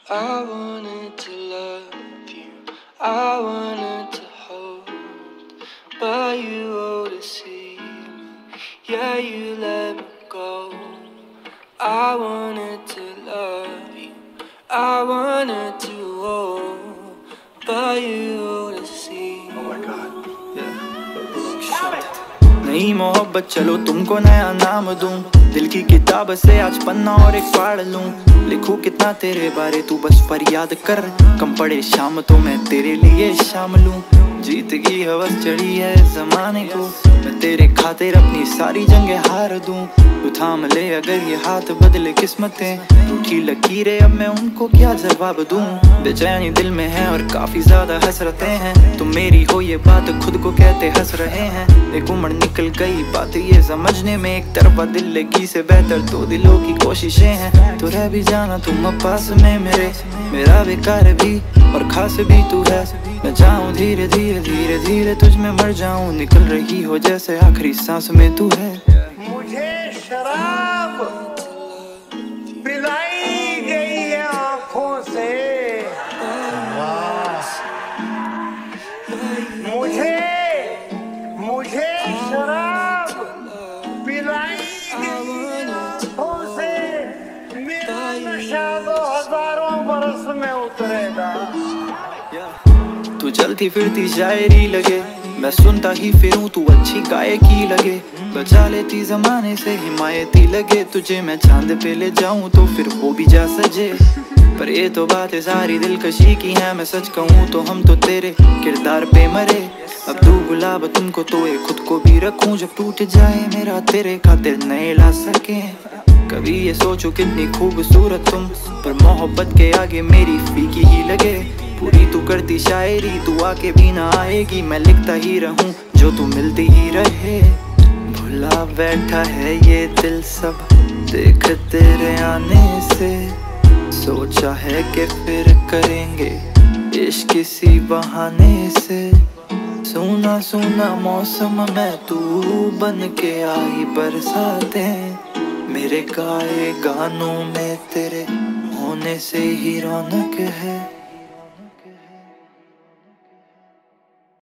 I wanted to love you, I wanted to hold, but you oversee me, yeah, you let me go. I wanted to love you, I wanted to hold, but you oversee me. Oh my God, yeah. नई मोहब्बत चलो तुमको नया नाम दूं, दिल की किताब से आज पन्ना और एक फाड़ लूं। लिखूं कितना तेरे बारे तू बस फरियाद कर, कम पड़े शाम तो मैं तेरे लिए शाम लूं। जीत की हवस चढ़ी है जमाने को, मैं तेरे खातिर अपनी सारी जंगें हार दूं। तू थाम ले अगर ये हाथ बदले किस्मतें, रूठी लकीरें अब मैं उनको क्या जवाब दूं। बेचैनी दिल में है और काफी ज्यादा हसरतें हैं, तुम मेरी हो ये बात खुद को कहते हंस रहे हैं। एक उम्र निकल गई बात ये समझने में, एक तरफा दिल लगी से बेहतर दो दिलों की कोशिशें हैं। तो रह भी जाना तुम अब पास में मेरे, मेरा बेकार भी और खास भी तू है। मैं जाऊं धीरे धीरे धीरे धीरे तुझ में मर जाऊं, निकल रही हो जैसे आखिरी सांस में तू है। मुझे शराब पिलाई गई है आँखों से, मुझे शराब पिलाई गई है आँखों से, मेरा नशा 2000 बरस में उतरेगा। तू चलती फिरती शायरी लगे, मैं सुनता ही फिरूं तू अच्छी गायकी लगे। बचा लेती जमाने से हिमायती लगे, तुझे मैं चांद पे ले जाऊं तो फिर वो भी जा सजे। पर ये तो बातें सारी दिलकशी की हैं, मैं सच कहूं तो हम तो तेरे किरदार पे मरे। अब तू गुलाब तुमको तो ये खुद को भी रखूं, जब टूट जाए मेरा तेरे खातिर नए ला सके। कभी ये सोचो कितनी खूबसूरत तुम, पर मोहब्बत के आगे मेरी फीकी ही लगे। पूरी तू करती शायरी तू आके भी ना आएगी, मैं लिखता ही रहूं जो तू मिलती ही रहे। भुला बैठा है ये दिल सब देख तेरे आने से, सोचा है कि फिर करेंगे इश्क किसी बहाने से। सूना सूना मौसम में तू बन के आई बरसातें, मेरे गाए गानों में तेरे होने से ही रौनक है।